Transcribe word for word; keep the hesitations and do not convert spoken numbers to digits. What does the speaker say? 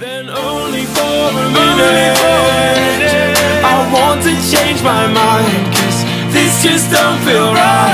Then only for a minute, I want to change my mind, 'cause this just don't feel right.